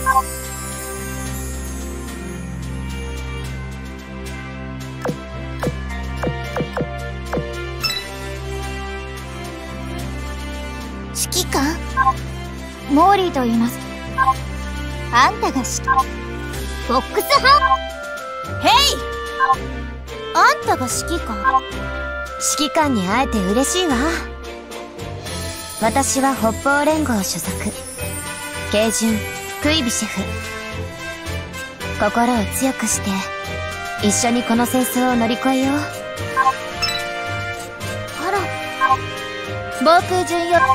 指揮官？モーリーと言います。あんたがフォックスハウ。ヘイ！あんたが指揮官？ 指揮官に会えて嬉しいわ。私は北方連合所属慶順クイビシェフ。心を強くして一緒にこの戦争を乗り越えよう。 あら、防空巡洋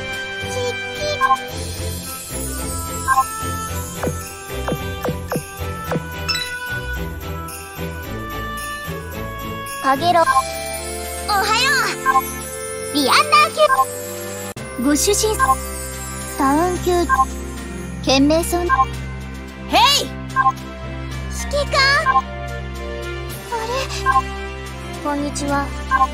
かげろ。おはよう。リアンナー級ご主人タウン級懸命そうな。ヘイ！指揮官？あれ？こんにちは。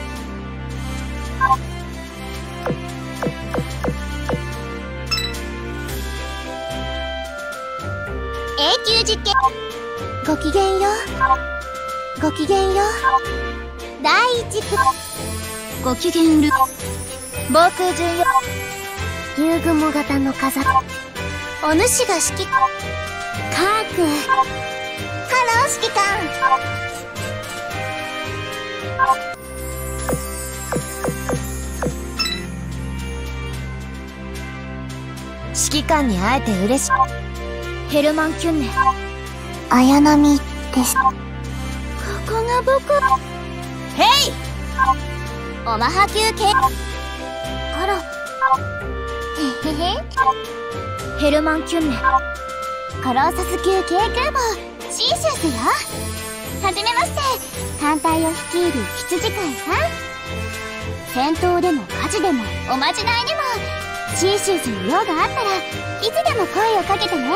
永久実験。ごきげんよう。ごきげんよう。第一区ごきげんる防空巡洋夕雲型の風お主が指揮官カーク。ハロー指揮官。 指揮官に会えて嬉しい。 ヘルマン・キュンネ綾波です。ここが僕。ヘイ！オマハ級系。あら。へへへ。ヘルマン・キュンネコローサス級系空母シーシュスよ。はじめまして。艦隊を率いる羊飼いさん。戦闘でも火事でもおまじないでもシーシュスの用があったらいつでも声をかけてね。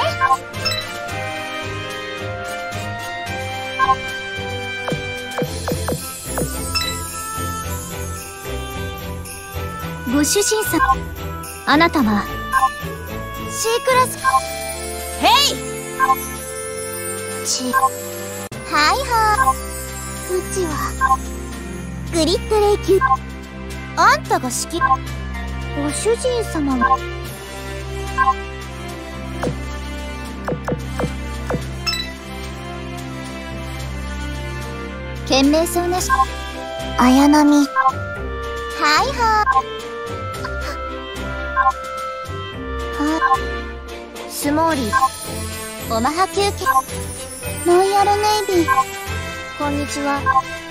ご主人様、あなたは C クラス。ヘイ！はいはー。うちはグリッドレイ級。あんたが指揮。ご主人様は懸命そうな綾波。はいはー。スモーリーオマハ級系ロイヤルネイビー。こんにちは。わ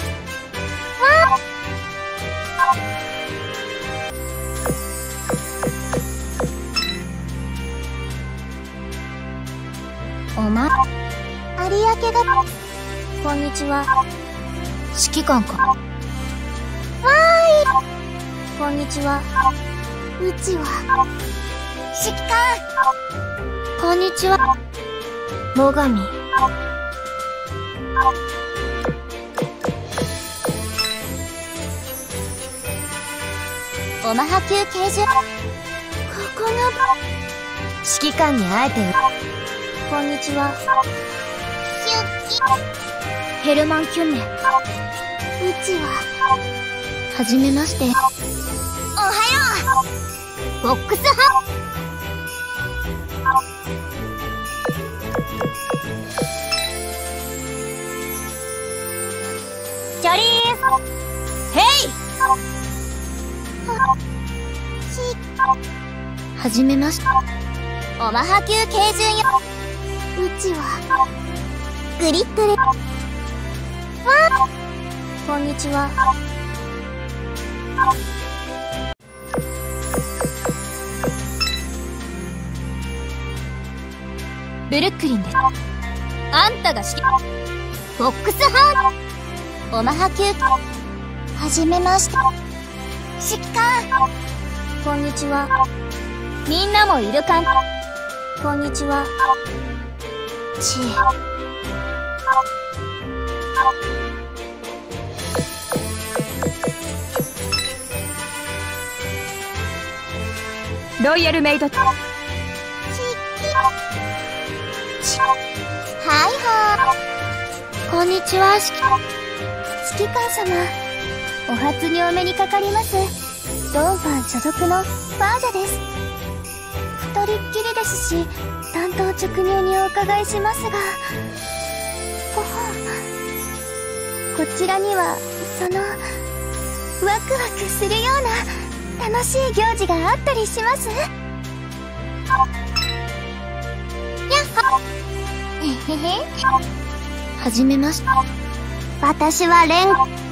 あおま有明がこんにちは。指揮官か。わーい。こんにちは。うちは指揮官。こんにちは。最上。オマハ級慶順。ここが指揮官に会えてこんにちは。ヘルマン・キュンネうちははじめまして。おはよう。フォックスハウ。チョリース。ヘイ！はじめまして。オマハ級慶順よ。うちはグリッドレ。わあこんにちは。ブルックリンです。あんたが指揮。フォックスハウンオマハ級。はじめまして。指揮官。こんにちは。みんなもいるかん。こんにちは。ちロイヤルメイド。指揮はいはい。こんにちは、指揮官様。お初にお目にかかります。ドンファン所属のファージャです。二人っきりですし、単刀直入にお伺いしますが、こちらには、ワクワクするような楽しい行事があったりします？やっほ。へへへ。はじめまして。私はレン。